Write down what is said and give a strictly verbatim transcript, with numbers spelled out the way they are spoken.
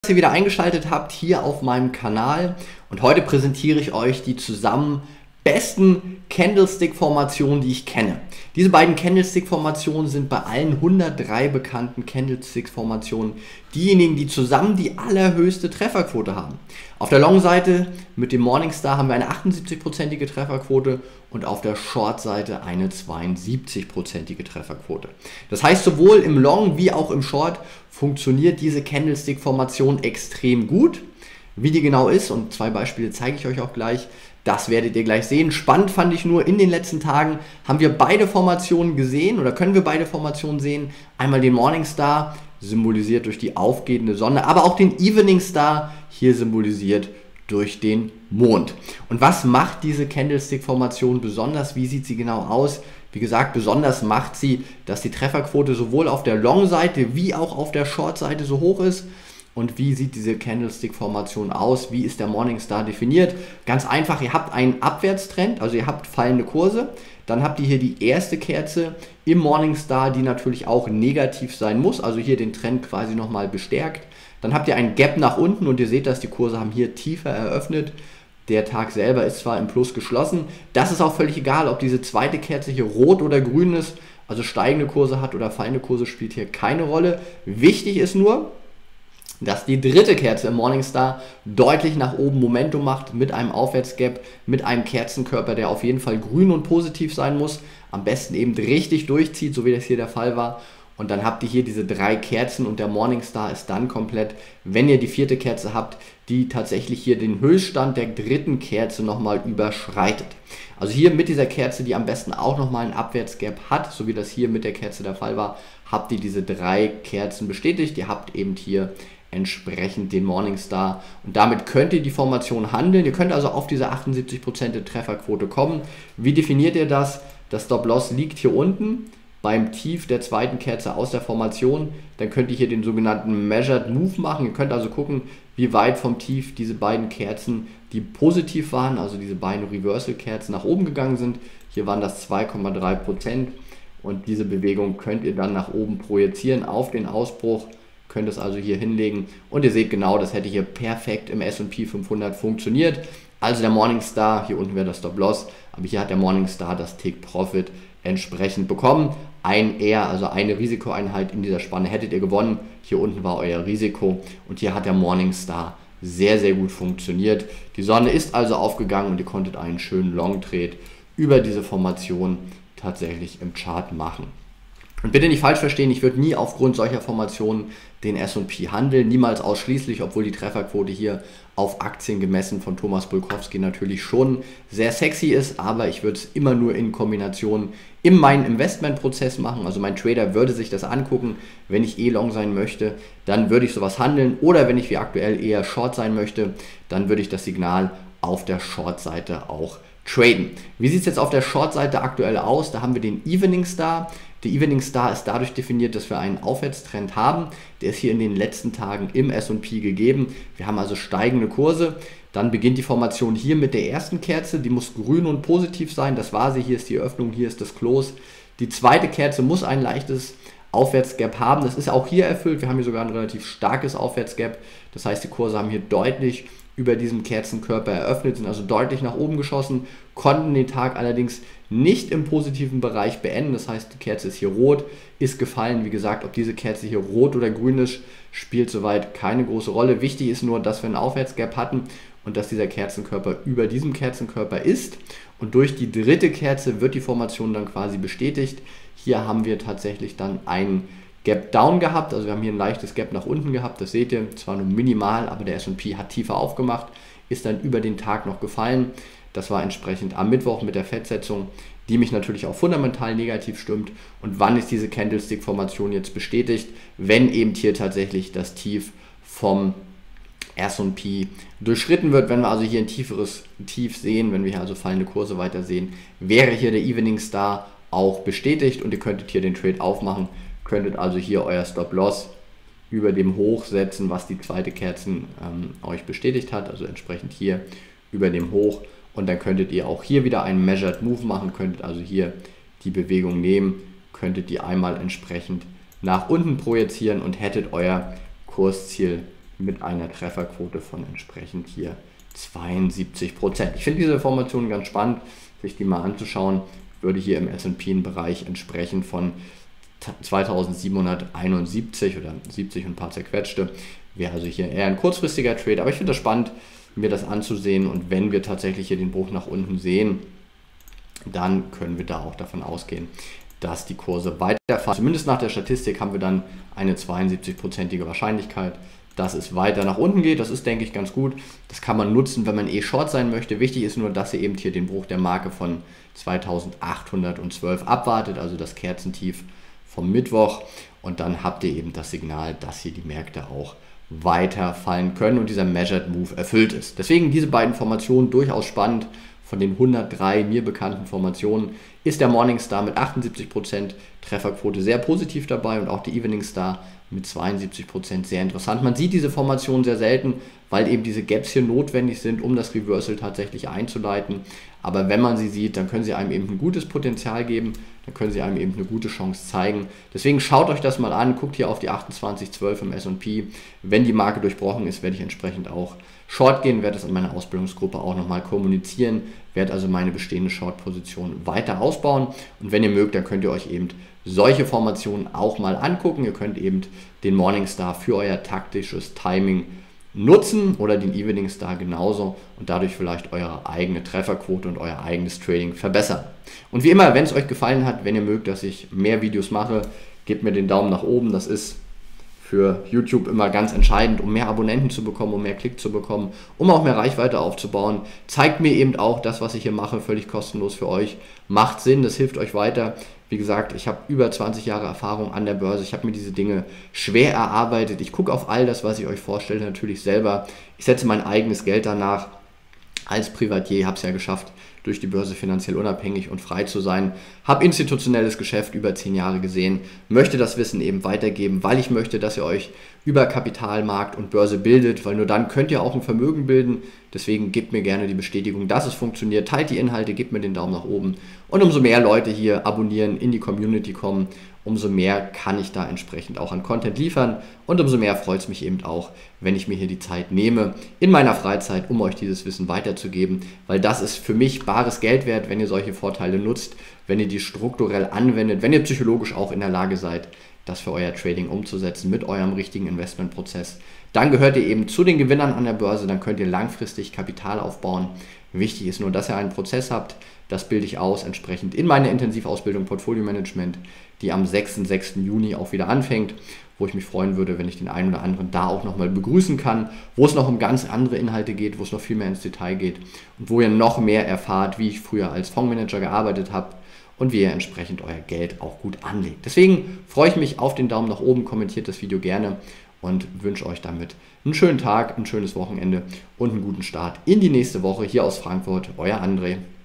Dass ihr wieder eingeschaltet habt hier auf meinem Kanal, und heute präsentiere ich euch die zusammen besten Candlestick-Formationen, die ich kenne. Diese beiden Candlestick-Formationen sind bei allen hundertdrei bekannten Candlestick-Formationen diejenigen, die zusammen die allerhöchste Trefferquote haben. Auf der Long-Seite mit dem Morningstar haben wir eine achtundsiebzig-prozentige Trefferquote und auf der Short-Seite eine zweiundsiebzig-prozentige Trefferquote. Das heißt, sowohl im Long wie auch im Short funktioniert diese Candlestick-Formation extrem gut. Wie die genau ist, und zwei Beispiele zeige ich euch auch gleich, das werdet ihr gleich sehen. Spannend fand ich nur, in den letzten Tagen haben wir beide Formationen gesehen oder können wir beide Formationen sehen. Einmal den Morningstar, symbolisiert durch die aufgehende Sonne, aber auch den Evening Star, hier symbolisiert durch den Mond. Und was macht diese Candlestick-Formation besonders? Wie sieht sie genau aus? Wie gesagt, besonders macht sie, dass die Trefferquote sowohl auf der Long-Seite wie auch auf der Short-Seite so hoch ist. Und wie sieht diese Candlestick-Formation aus? Wie ist der Morningstar definiert? Ganz einfach, ihr habt einen Abwärtstrend, also ihr habt fallende Kurse. Dann habt ihr hier die erste Kerze im Morningstar, die natürlich auch negativ sein muss, also hier den Trend quasi nochmal bestärkt. Dann habt ihr ein Gap nach unten und ihr seht, dass die Kurse haben hier tiefer eröffnet. Der Tag selber ist zwar im Plus geschlossen. Das ist auch völlig egal, ob diese zweite Kerze hier rot oder grün ist, also steigende Kurse hat oder fallende Kurse, spielt hier keine Rolle. Wichtig ist nur, dass die dritte Kerze im Morningstar deutlich nach oben Momentum macht mit einem Aufwärtsgap, mit einem Kerzenkörper, der auf jeden Fall grün und positiv sein muss, am besten eben richtig durchzieht, so wie das hier der Fall war. Und dann habt ihr hier diese drei Kerzen und der Morningstar ist dann komplett, wenn ihr die vierte Kerze habt, die tatsächlich hier den Höchststand der dritten Kerze nochmal überschreitet. Also hier mit dieser Kerze, die am besten auch nochmal ein Abwärtsgap hat, so wie das hier mit der Kerze der Fall war, habt ihr diese drei Kerzen bestätigt. Ihr habt eben hier entsprechend den Morningstar und damit könnt ihr die Formation handeln. Ihr könnt also auf diese achtundsiebzig Prozent Trefferquote kommen. Wie definiert ihr das? Das Stop-Loss liegt hier unten beim Tief der zweiten Kerze aus der Formation. Dann könnt ihr hier den sogenannten Measured Move machen. Ihr könnt also gucken, wie weit vom Tief diese beiden Kerzen, die positiv waren, also diese beiden Reversal-Kerzen nach oben gegangen sind. Hier waren das zwei Komma drei Prozent und diese Bewegung könnt ihr dann nach oben projizieren auf den Ausbruch. Könnt es also hier hinlegen und ihr seht genau, das hätte hier perfekt im S und P fünfhundert funktioniert. Also der Morningstar, hier unten wäre das Stop-Loss, aber hier hat der Morningstar das Take-Profit entsprechend bekommen. Ein R, also eine Risikoeinheit in dieser Spanne hättet ihr gewonnen. Hier unten war euer Risiko und hier hat der Morningstar sehr, sehr gut funktioniert. Die Sonne ist also aufgegangen und ihr konntet einen schönen Long Trade über diese Formation tatsächlich im Chart machen. Und bitte nicht falsch verstehen, ich würde nie aufgrund solcher Formationen den S und P handeln, niemals ausschließlich, obwohl die Trefferquote hier auf Aktien gemessen von Thomas Bulkowski natürlich schon sehr sexy ist, aber ich würde es immer nur in Kombination in meinen Investmentprozess machen. Also mein Trader würde sich das angucken, wenn ich eh Long sein möchte, dann würde ich sowas handeln, oder wenn ich wie aktuell eher Short sein möchte, dann würde ich das Signal auf der Short-Seite auch traden. Wie sieht es jetzt auf der Short-Seite aktuell aus? Da haben wir den Evening Star. Der Evening Star ist dadurch definiert, dass wir einen Aufwärtstrend haben. Der ist hier in den letzten Tagen im S und P gegeben. Wir haben also steigende Kurse. Dann beginnt die Formation hier mit der ersten Kerze. Die muss grün und positiv sein. Das war sie. Hier ist die Öffnung, hier ist das Close. Die zweite Kerze muss ein leichtes Aufwärtsgap haben. Das ist auch hier erfüllt. Wir haben hier sogar ein relativ starkes Aufwärtsgap. Das heißt, die Kurse haben hier deutlich über diesem Kerzenkörper eröffnet, sind also deutlich nach oben geschossen, konnten den Tag allerdings nicht im positiven Bereich beenden. Das heißt, die Kerze ist hier rot, ist gefallen. Wie gesagt, ob diese Kerze hier rot oder grün ist, spielt soweit keine große Rolle. Wichtig ist nur, dass wir einen Aufwärtsgap hatten und dass dieser Kerzenkörper über diesem Kerzenkörper ist. Und durch die dritte Kerze wird die Formation dann quasi bestätigt. Hier haben wir tatsächlich dann einen Gap Down gehabt, also wir haben hier ein leichtes Gap nach unten gehabt, das seht ihr, zwar nur minimal, aber der S und P hat tiefer aufgemacht, ist dann über den Tag noch gefallen. Das war entsprechend am Mittwoch mit der Fettsetzung, die mich natürlich auch fundamental negativ stimmt. Und wann ist diese Candlestick-Formation jetzt bestätigt? Wenn eben hier tatsächlich das Tief vom S und P durchschritten wird, wenn wir also hier ein tieferes Tief sehen, wenn wir hier also fallende Kurse weiter sehen, wäre hier der Evening Star auch bestätigt und ihr könntet hier den Trade aufmachen. Könntet also hier euer Stop-Loss über dem Hoch setzen, was die zweite Kerzen ähm, euch bestätigt hat, also entsprechend hier über dem Hoch, und dann könntet ihr auch hier wieder einen Measured Move machen, könntet also hier die Bewegung nehmen, könntet die einmal entsprechend nach unten projizieren und hättet euer Kursziel mit einer Trefferquote von entsprechend hier zweiundsiebzig Prozent. Ich finde diese Formation ganz spannend, sich die mal anzuschauen. Würde hier im S und P-Bereich entsprechend von zweitausendsiebenhunderteinundsiebzig oder siebzig und ein paar zerquetschte, wäre also hier eher ein kurzfristiger Trade. Aber ich finde das spannend, mir das anzusehen, und wenn wir tatsächlich hier den Bruch nach unten sehen, dann können wir da auch davon ausgehen, dass die Kurse weiterfahren. Zumindest nach der Statistik haben wir dann eine zweiundsiebzig-prozentige Wahrscheinlichkeit, dass es weiter nach unten geht. Das ist, denke ich, ganz gut. Das kann man nutzen, wenn man eh Short sein möchte. Wichtig ist nur, dass ihr eben hier den Bruch der Marke von zweitausendachthundertzwölf abwartet, also das Kerzentief vom Mittwoch. Und dann habt ihr eben das Signal, dass hier die Märkte auch weiter fallen können und dieser Measured Move erfüllt ist. Deswegen diese beiden Formationen durchaus spannend. Von den hundertdrei mir bekannten Formationen ist der Morningstar mit achtundsiebzig Prozent Trefferquote sehr positiv dabei und auch die Evening Star mit zweiundsiebzig Prozent sehr interessant. Man sieht diese Formation sehr selten, weil eben diese Gaps hier notwendig sind, um das Reversal tatsächlich einzuleiten. Aber wenn man sie sieht, dann können sie einem eben ein gutes Potenzial geben, dann können sie einem eben eine gute Chance zeigen. Deswegen schaut euch das mal an, guckt hier auf die achtundzwanzig zwölf im S und P. Wenn die Marke durchbrochen ist, werde ich entsprechend auch Short gehen, werde das in meiner Ausbildungsgruppe auch nochmal kommunizieren, werde also meine bestehende Short-Position weiter ausbauen. Und wenn ihr mögt, dann könnt ihr euch eben solche Formationen auch mal angucken. Ihr könnt eben den Morningstar für euer taktisches Timing nutzen oder den Evening Star genauso und dadurch vielleicht eure eigene Trefferquote und euer eigenes Trading verbessern. Und wie immer, wenn es euch gefallen hat, wenn ihr mögt, dass ich mehr Videos mache, gebt mir den Daumen nach oben. Das ist für YouTube immer ganz entscheidend, um mehr Abonnenten zu bekommen, um mehr Klick zu bekommen, um auch mehr Reichweite aufzubauen. Zeigt mir eben auch, das, was ich hier mache, völlig kostenlos für euch, macht Sinn, das hilft euch weiter. Wie gesagt, ich habe über zwanzig Jahre Erfahrung an der Börse, ich habe mir diese Dinge schwer erarbeitet. Ich gucke auf all das, was ich euch vorstelle, natürlich selber. Ich setze mein eigenes Geld danach. Als Privatier habe es ja geschafft, durch die Börse finanziell unabhängig und frei zu sein, habe institutionelles Geschäft über zehn Jahre gesehen, möchte das Wissen eben weitergeben, weil ich möchte, dass ihr euch über Kapitalmarkt und Börse bildet, weil nur dann könnt ihr auch ein Vermögen bilden. Deswegen gebt mir gerne die Bestätigung, dass es funktioniert, teilt die Inhalte, gebt mir den Daumen nach oben und umso mehr Leute hier abonnieren, in die Community kommen, umso mehr kann ich da entsprechend auch an Content liefern und umso mehr freut es mich eben auch, wenn ich mir hier die Zeit nehme in meiner Freizeit, um euch dieses Wissen weiterzugeben, weil das ist für mich bares Geld wert, wenn ihr solche Vorteile nutzt, wenn ihr die strukturell anwendet, wenn ihr psychologisch auch in der Lage seid, das für euer Trading umzusetzen mit eurem richtigen Investmentprozess. Dann gehört ihr eben zu den Gewinnern an der Börse, dann könnt ihr langfristig Kapital aufbauen. Wichtig ist nur, dass ihr einen Prozess habt, das bilde ich aus, entsprechend in meiner Intensivausbildung Portfolio Management, die am sechsten sechsten Juni auch wieder anfängt, wo ich mich freuen würde, wenn ich den einen oder anderen da auch nochmal begrüßen kann, wo es noch um ganz andere Inhalte geht, wo es noch viel mehr ins Detail geht und wo ihr noch mehr erfahrt, wie ich früher als Fondsmanager gearbeitet habe und wie ihr entsprechend euer Geld auch gut anlegt. Deswegen freue ich mich auf den Daumen nach oben, kommentiert das Video gerne und wünsche euch damit einen schönen Tag, ein schönes Wochenende und einen guten Start in die nächste Woche. Hier aus Frankfurt, euer André.